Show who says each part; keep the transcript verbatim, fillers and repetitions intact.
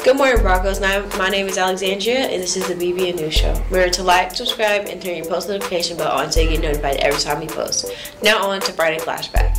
Speaker 1: Good morning, Broncos. My name is Alexandria, and this is the B B and News Show. Remember to like, subscribe, and turn your post notification bell on so you get notified every time we post. Now on to Friday Flashback.